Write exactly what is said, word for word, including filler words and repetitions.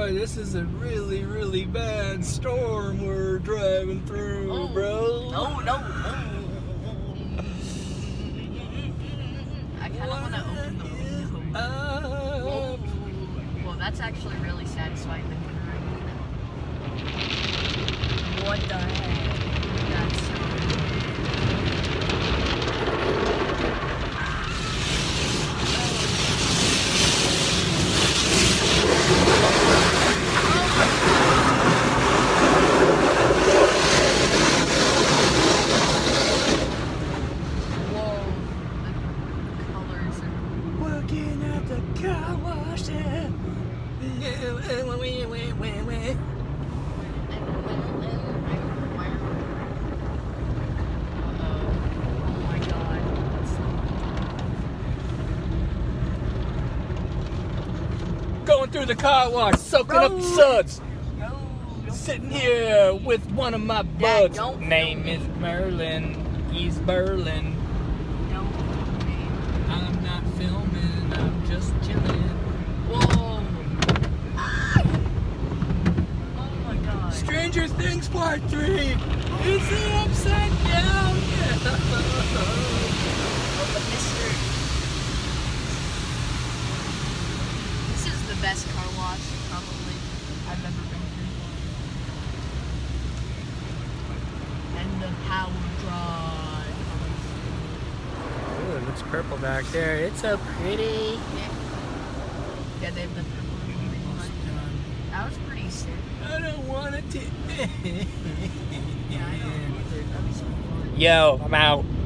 boy, this is a really, really bad storm we're driving through, oh, bro. No, no, no. I kind of want to open the window. Uh, Well, that's actually really satisfying. What the heck? That's so working at the car wash. Going through the car wash, soaking up the suds. No, Sitting here with one of my Dad, buds. don't Name film is me. Merlin. He's Berlin. Don't film me. I'm not filming. I'm just chilling. Whoa! Ah! Oh my God! Stranger Things Part Three. It's the upside down. Oh, but Mister This is the best car wash probably I've ever been through. And the power drive. Oh, it looks purple back there. It's so pretty. Yeah. Yeah, they have the purple and green one. That was pretty sick. I don't want it to. Yeah, I don't either. That was so fun. Yo, I'm out.